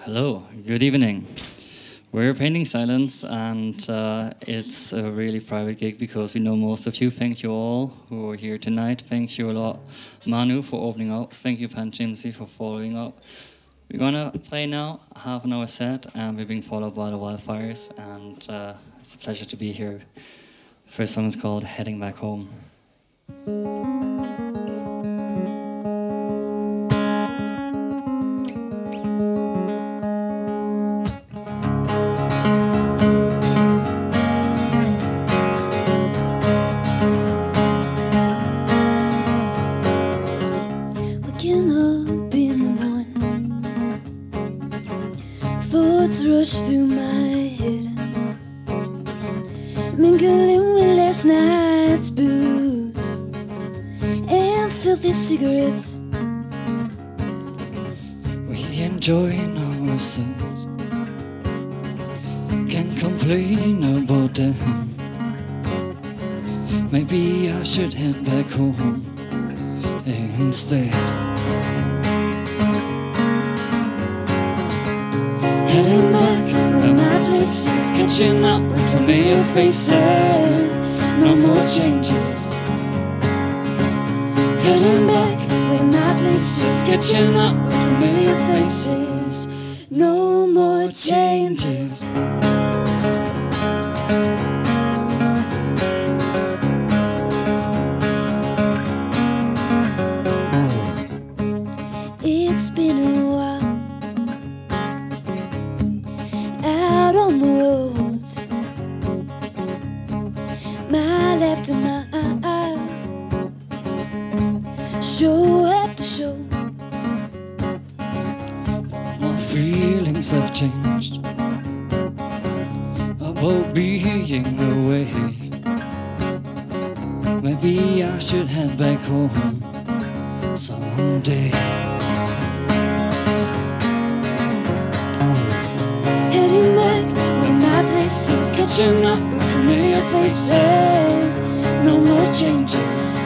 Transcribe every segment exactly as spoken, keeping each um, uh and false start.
Hello, good evening. We're Painting Silence, and uh, it's a really private gig because we know most of you. Thank you all who are here tonight. Thank you a lot, Manu, for opening up. Thank you, Pan Jimsy, for following up. We're gonna play now, a half an hour set, and we're being followed by the Wildfires, and uh, it's a pleasure to be here. First song is called Heading Back Home. Rush through my head, mingling with last night's booze and filthy cigarettes. We enjoying ourselves, can't complain about them. Maybe I should head back home instead. Heading back where my place is, catching up with familiar faces, no more changes. Heading back where my place is, catching up with familiar faces, no more changes. It's been a while out on the roads, mile after mile, show after show. My feelings have changed about being away. Maybe I should head back home someday. Heading back where my place is, catching up with familiar faces, no more changes.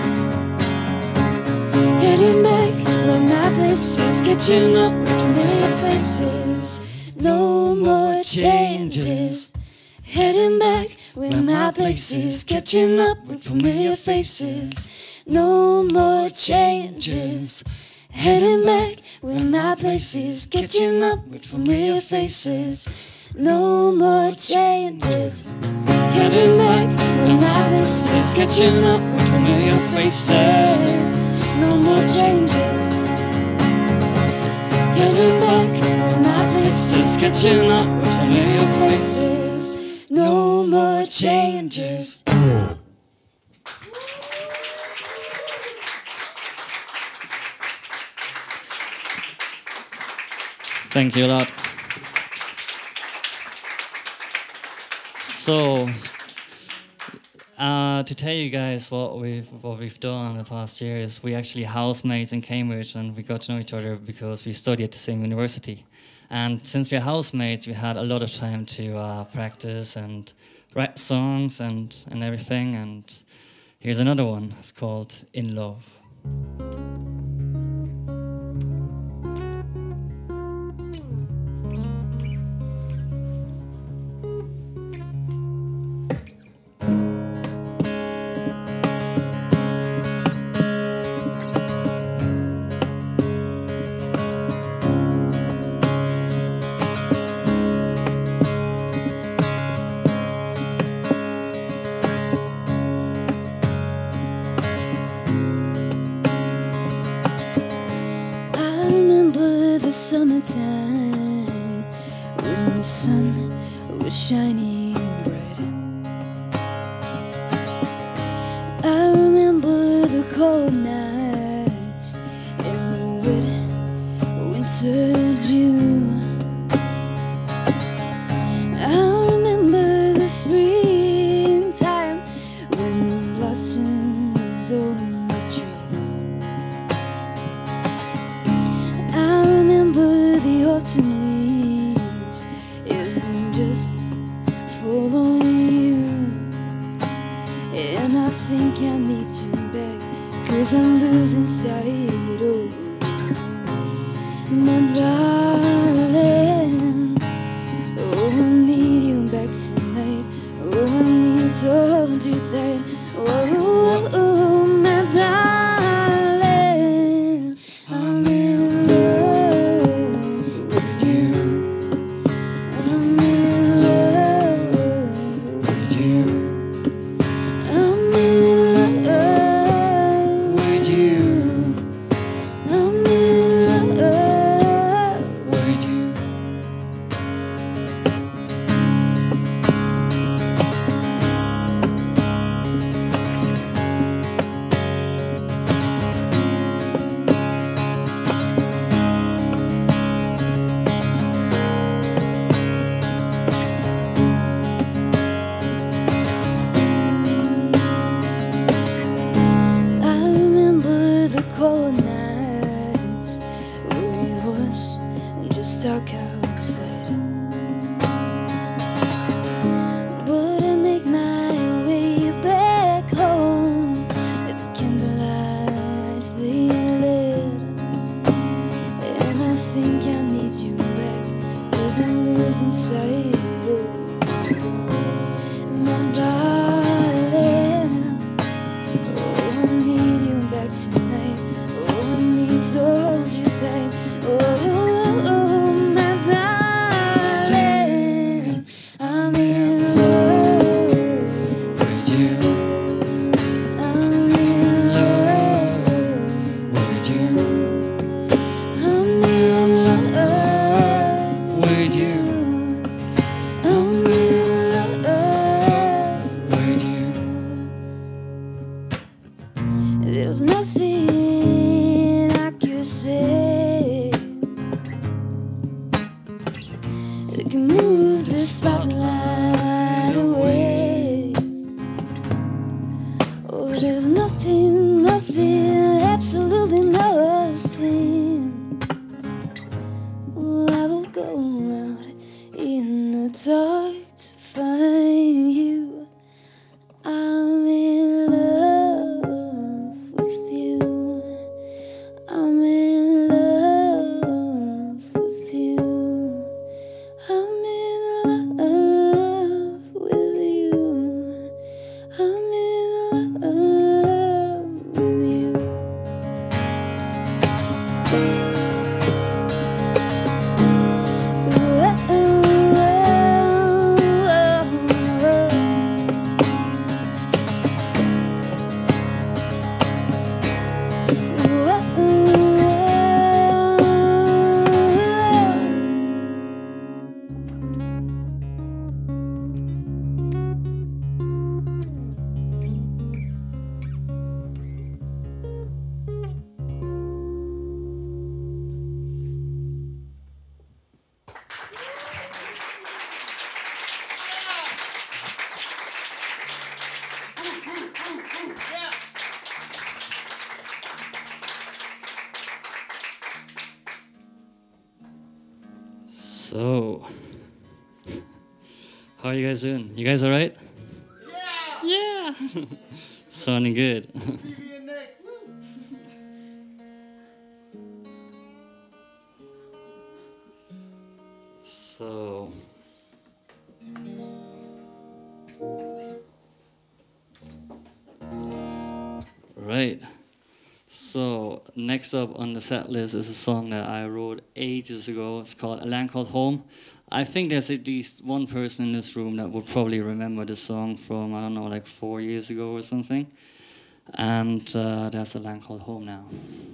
Heading back where my place is, catching up with familiar faces, no more changes. Heading back where my place is, catching up with familiar faces, no more changes. Heading back where my place is, catching up with familiar faces, no more changes. Heading back where my place is, catching up with familiar faces, no more changes. Heading back where my place is, catching up with familiar faces, no more changes. Thank you a lot. So, uh, to tell you guys what we've what we've done in the past year is we actually housemates in Cambridge, and we got to know each other because we studied at the same university. And since we're housemates, we had a lot of time to uh, practice and write songs and and everything. And here's another one. It's called In Love. The summertime when the sun was shining bright. I remember the cold nights and the wet winter dew. I remember the springtime when blossoms on the trees. I remember the autumn leaves as they just fall on you. And I think I need you back, 'cause I'm losing sight of you, my darling. back tonight. Oh, I need to hold you tight. Oh, oh, oh, my darling, I'm in love with you. I'm in love with you. I'm in love with you. I'm in love with you. I remember the cold nights when it was just dark outside. But I make my way back home as the candlelights they lit. And I think I need you back, 'cause I'm losing sight of my darling. Oh, I need you back tonight. Oh, I need to hold you tight. Oh, oh, oh, my darling, I'm in love with you. I'm in love with you. I'm in love with you. I'm in love with you. There's nothing I could say that can move the spotlight away. Oh, there's nothing, nothing, absolutely nothing. Oh, I will go out in the dark to find you. I'm in love with you. I'm in love with you. I'm in love with you. I'm in love with you. Ooh, oh, oh, oh, oh. So, how are you guys doing? You guys all right? Yeah! Yeah! Sounding good. So, right. So, next up on the set list is a song that I wrote ages ago. It's called A Land Called Home. I think there's at least one person in this room that would probably remember this song from, I don't know, like four years ago or something. And uh, that's A Land Called Home now.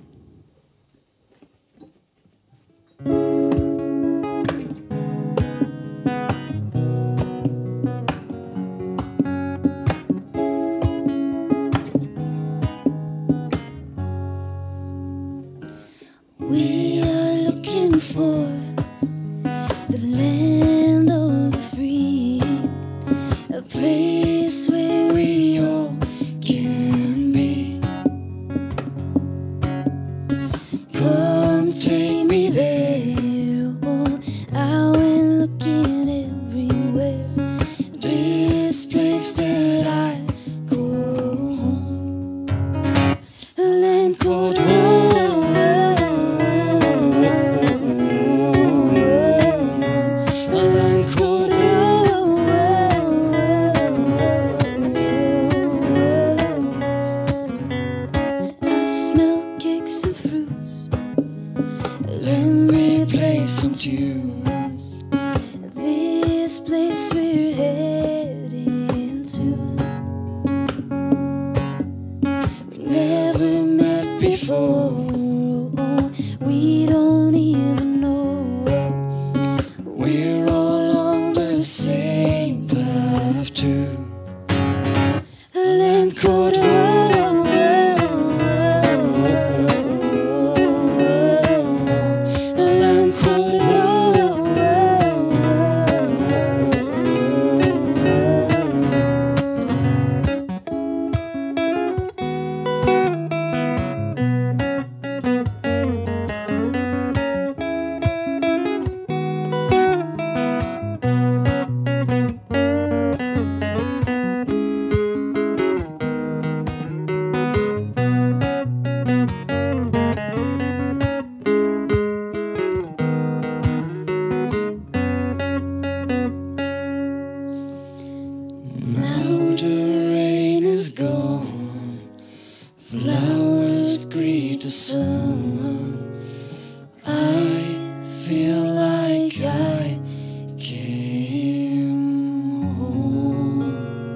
We are looking for the land of the free, a place where we all can be. Come take me there. Oh, I went looking everywhere. This place that I call home, a land called home. A land called home. some tunes. This place we're heading to, we never met before. Oh, we don't even know. We're all on the same path too. A land called home. A land called home. Now the rain is gone, flowers greet the sun. I feel like I came home.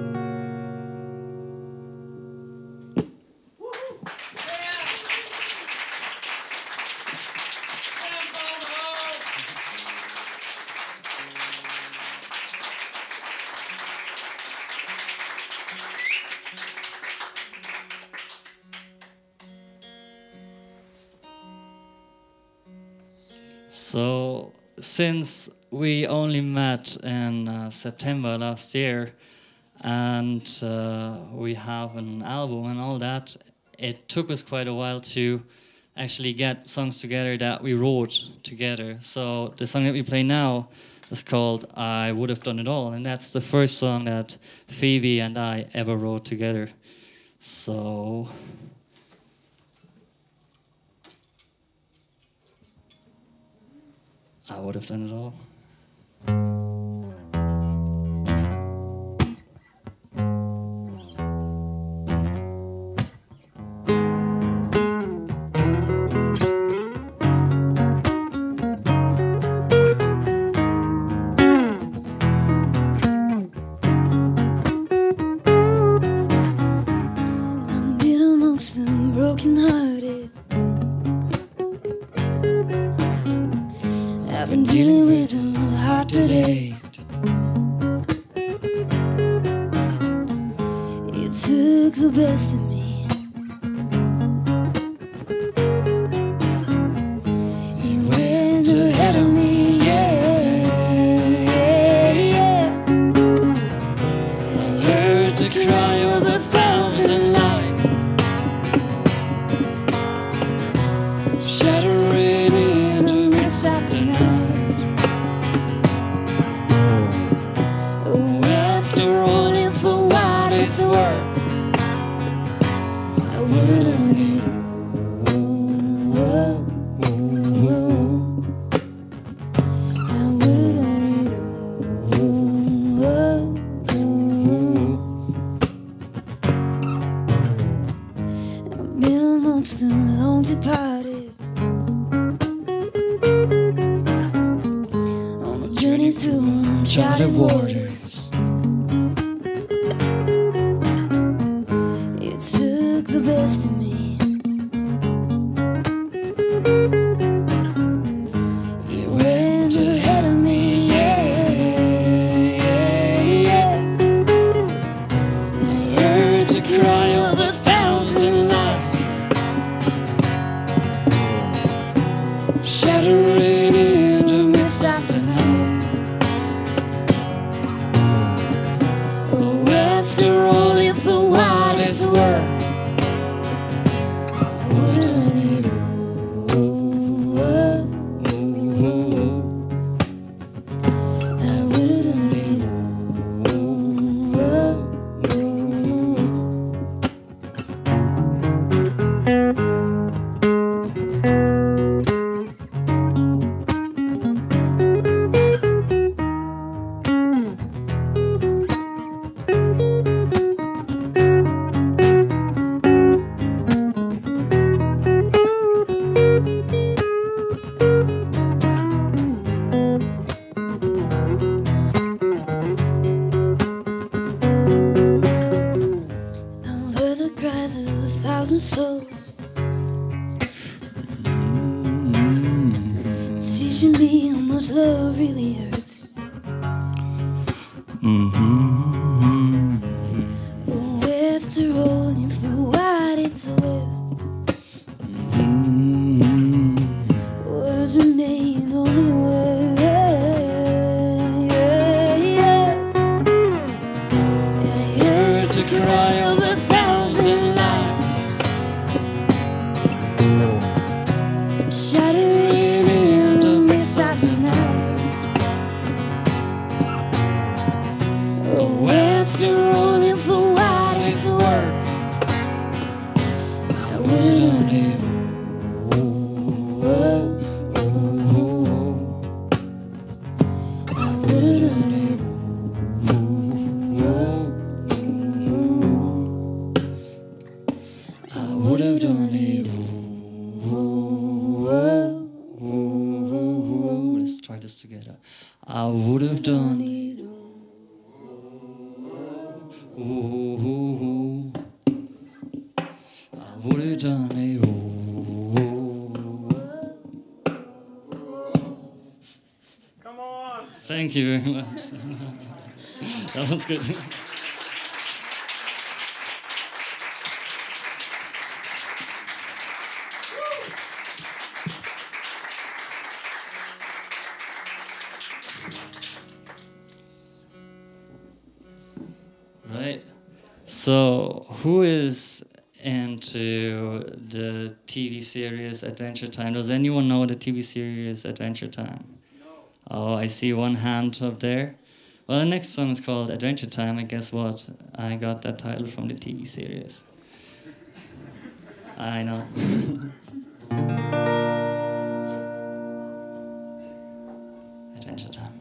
So, since we only met in uh, September last year, and uh, we have an album and all that, it took us quite a while to actually get songs together that we wrote together. So the song that we play now is called I Would Have Done It All, and that's the first song that Phoebe and I ever wrote together. So... I would have done it all. I've been amongst them broken-hearted. I've been dealing with a heart that ached. It took the best of me. You went ahead of me, yeah, yeah, yeah. I heard the cry of a thousand lights, shattering in the midst of the night. Oh, after all, and for what it's worth, I would've done it all. I would've done it all. I've been amongst the long departed, on a journey through uncharted waters. It took the best of me. You went ahead of me, yeah, yeah, yeah. I heard the cry of a thousand lights, shattering in the midst of the night. Oh, after all, and for what it's worth, I would've done it all. I would've done it all. teaching me how much love really hurts. Mm-hmm. Oh, after all, you feel what it's worth. Mm-hmm. Words remain only words. And I heard To cry over a thousand lives, shattering in the midst of the night. oh, after all, and for what it's worth, I would've done it. I would've done it. I would have done it. Let's try this together. I would have done it. I would have done it. Come on. Thank you very much. That was good. Right. So, who is into the T V series Adventure Time? Does anyone know the T V series Adventure Time? No. Oh, I see one hand up there. Well, the next song is called Adventure Time, and guess what? I got that title from the T V series. I know. Adventure Time.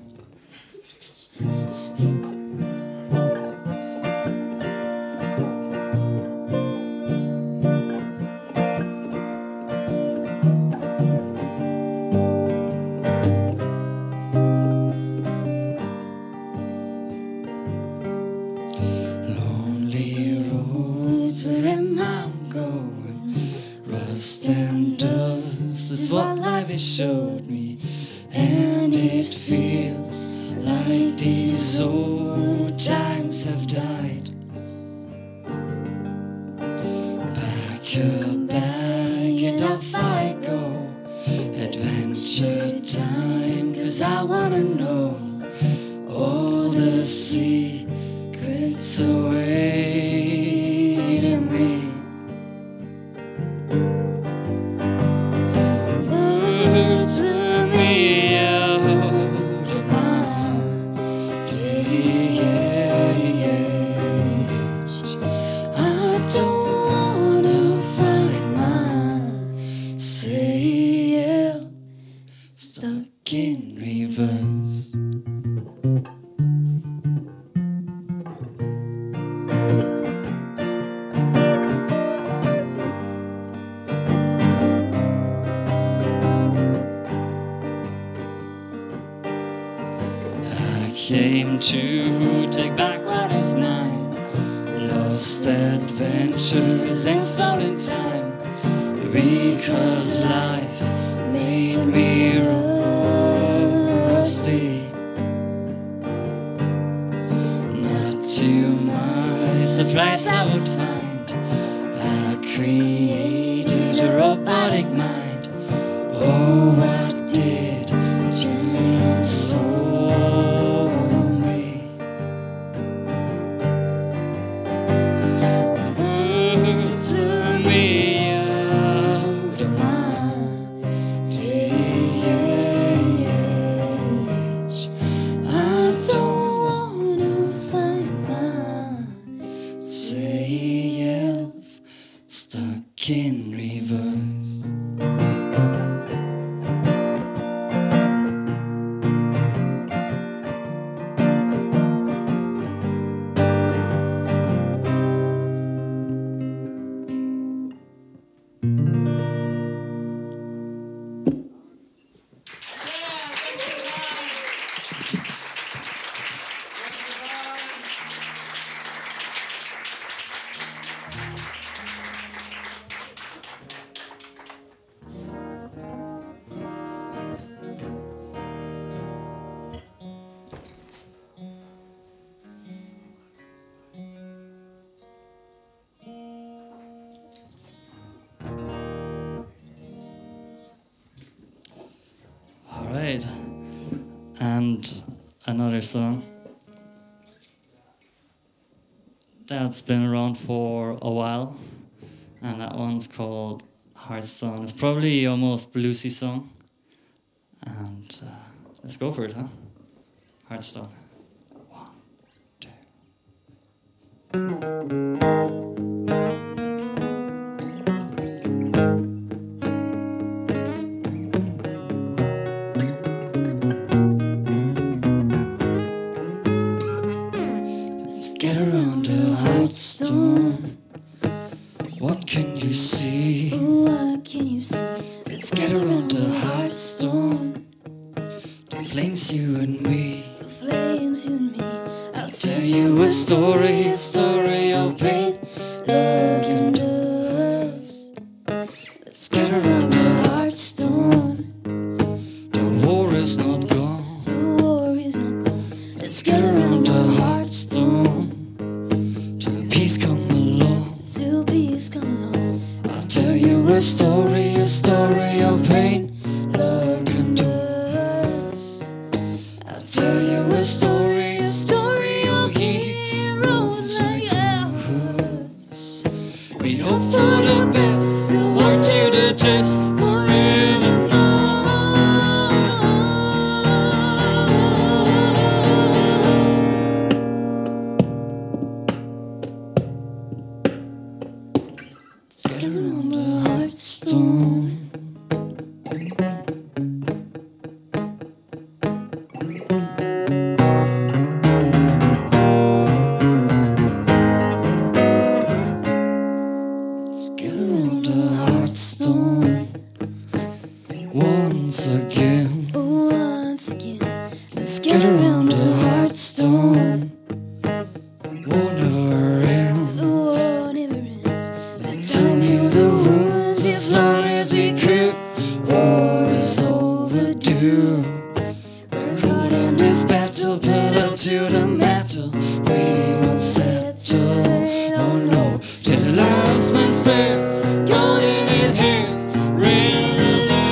Lonely roads, where am I going? Rust and dust is what life has showed me, and it feels like these old times have died. Pack your bag and off I go. Adventure time, 'cause I wanna know all the secrets awaiting me. Words took me out of my cage. I don't wanna find myself stuck in reverse. I came to take back what is mine, lost adventures and stolen time, because life made me rusty. Not to my surprise I would find I created a robotic mind. Oh, what did transform me? Birds took me out of my cage. I don't wanna find myself right. And another song that's been around for a while, and that one's called Hearthstone. It's probably your most bluesy song, and uh, let's go for it, huh? Hearthstone. One, two. Let's get around the Hearthstone. What can you see? What can you see? Let's get around the Hearthstone. The flames, you and me. The flames, you and me. I'll Tell you a story, a story of pain, love and dust. Let's get around the Hearthstone. The war is not gone. The war is not gone. Let's get around the Hearthstone. Till peace come along. Till peace come along. I'll tell you a story, a story of pain, love and dust. I'll tell you a story, a story of heroes like us. We hope for the best, we'll work to the test Let's get around the Hearthstone. Let's get around the Hearthstone once again. Once again, Let's get around the Hearthstone. War never ends. the war never ends. Let's time heal the wounds as long as we could. War is overdue. We're caught in this battle, put up to the metal. We won't settle. Oh no, till the last man stands, gold in his hands, reign the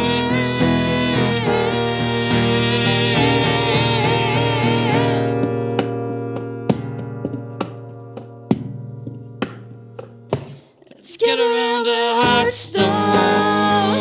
Let's get around the Hearthstone.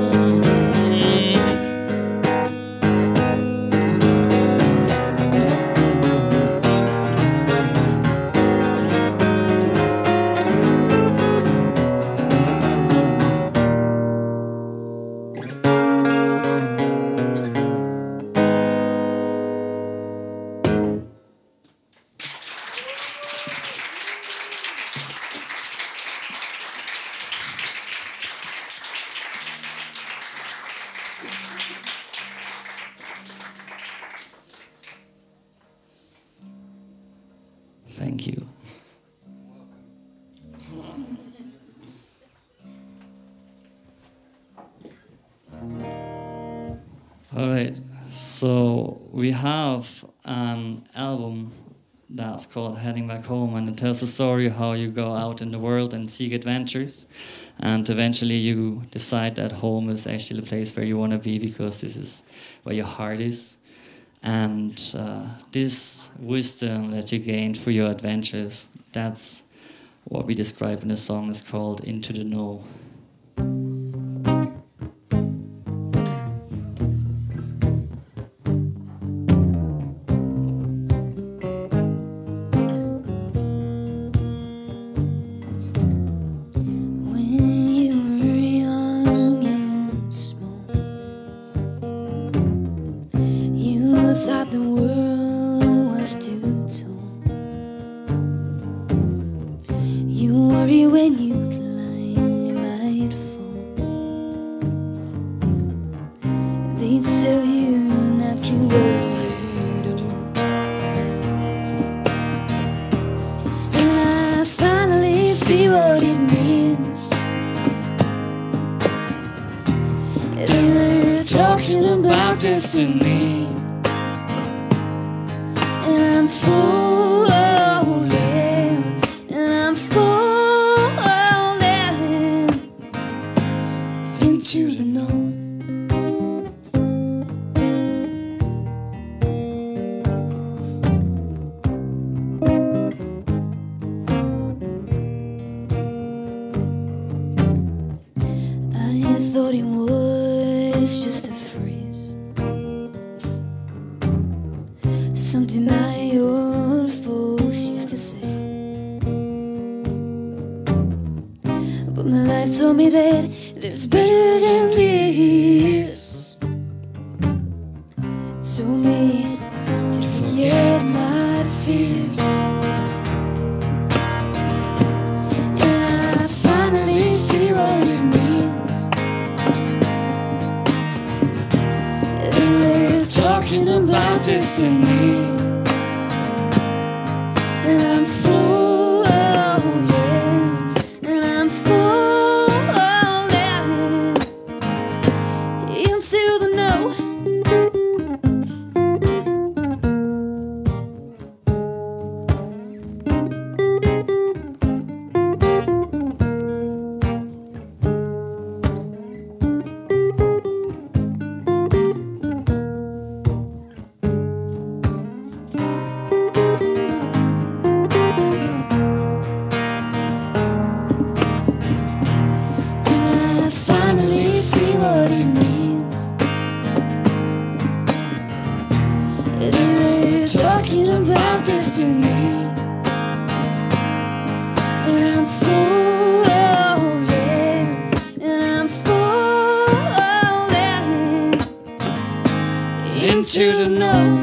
Thank you. All right, so we have an album that's called Heading Back Home, and it tells the story of how you go out in the world and seek adventures, and eventually you decide that home is actually the place where you want to be because this is where your heart is. And uh, this wisdom that you gained through your adventures, that's what we describe in the song. It's called Into the Know. When you were young and small, you thought the world was too tall. You worry when you climb, you might fall. They'd tell you not to worry at all. And I finally see what it means. They were talking about destiny, and I'm falling, and I'm falling into the know. is just a phrase, something my old folks used to say. But my life told me that there's better than this. It told me to forget my fears. And I finally see what it means. And we're talking about destiny. And I'm full, oh yeah. And I'm full, oh yeah. Into the no. Talking about destiny. And I'm full, oh yeah. And I'm full, oh yeah. Into the no.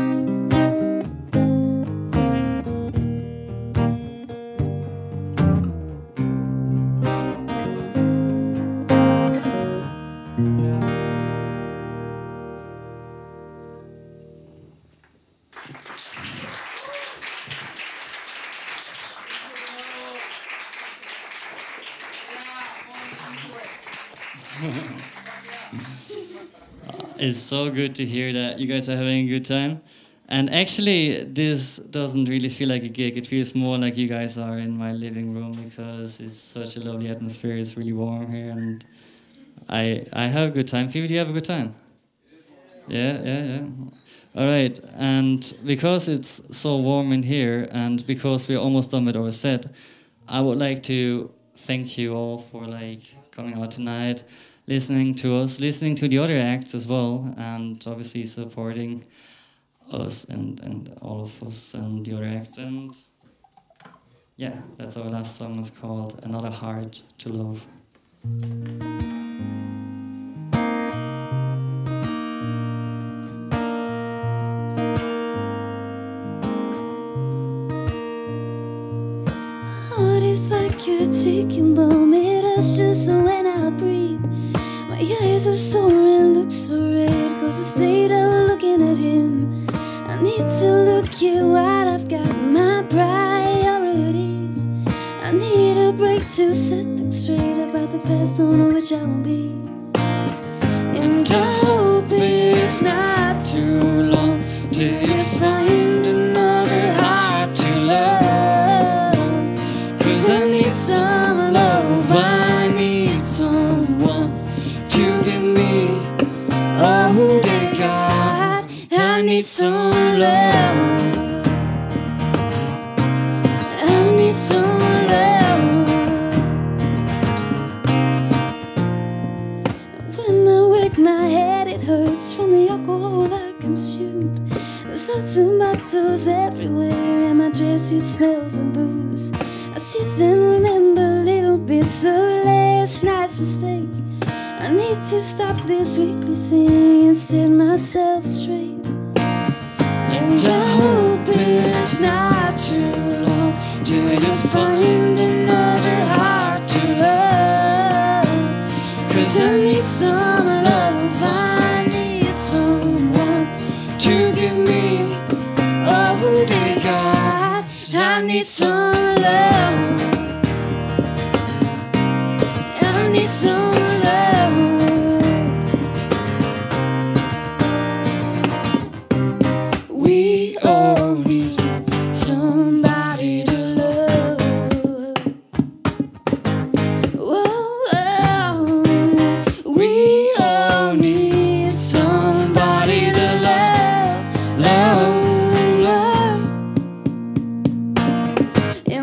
It's so good to hear that you guys are having a good time. And actually, this doesn't really feel like a gig. It feels more like you guys are in my living room because it's such a lovely atmosphere. It's really warm here, and I I have a good time. Phoebe, do you have a good time? Yeah, yeah, yeah. All right. And because it's so warm in here, and because we're almost done with our set, I would like to thank you all for like coming out tonight, listening to us, listening to the other acts as well, and obviously supporting us and, and all of us and the other acts. And yeah, that's our last song. It's called Another Heart to Love. Heart is like a ticking bomb, it ushers when I breathe. My eyes are sore and look so red, cause the state of looking at him. I need to look at what I've got, my priorities. I need a break to set things straight about the path on which I will be. And I hope it's not too long till you find another heart to love. Cause I need some love, I need someone to give me all they got. I need some love, I need some love. When I wake my head it hurts from the alcohol I consumed. There's lots of bottles everywhere and my dress it smells of booze. I sit and remember little bits of last night's mistake. I need to stop this weekly thing and set myself straight. And I hope it's not too long till you find another heart to love. Cause I need some love, I need someone to give me all they got. I need some love, I need some love. We all need somebody to love. Whoa, we all need somebody to love, love, love.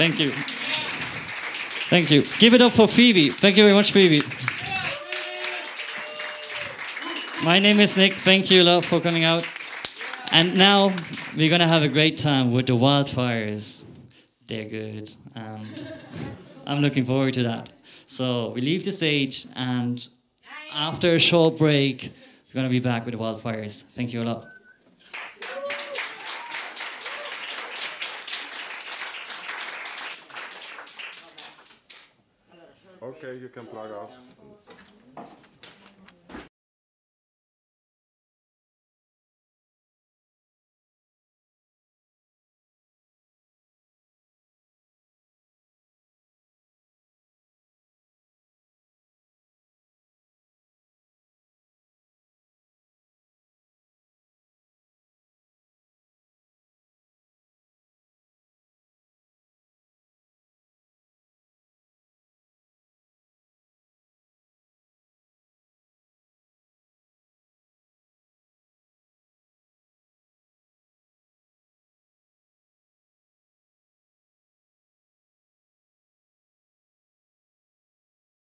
Thank you. Thank you. Give it up for Phoebe. Thank you very much, Phoebe. My name is Nick. Thank you a lot for coming out. And now we're going to have a great time with the Wildfires. They're good. And I'm looking forward to that. So we leave the stage, and after a short break, we're going to be back with the Wildfires. Thank you a lot. Okay, you can plug off.